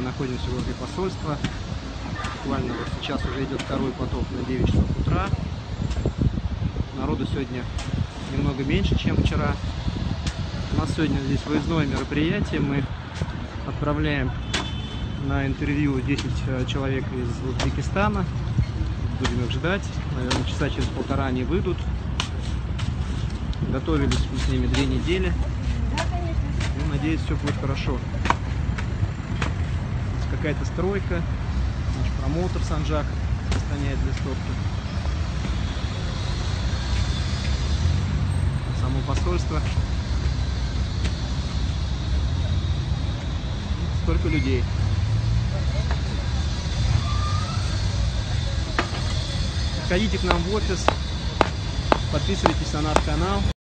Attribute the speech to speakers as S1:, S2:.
S1: находимся возле посольства. Буквально вот сейчас уже идет второй поток на 9 часов утра. Народу сегодня немного меньше, чем вчера. У нас сегодня здесь выездное мероприятие. Мы отправляем на интервью 10 человек из Узбекистана. Будем их ждать. Наверное, часа через полтора они выйдут. Готовились мы с ними 2 недели. Ну, надеюсь, все будет хорошо. Какая-то стройка. Наш промоутер Санжак гоняет листовки. Само посольство. Столько людей. Приходите к нам в офис. Подписывайтесь на наш канал.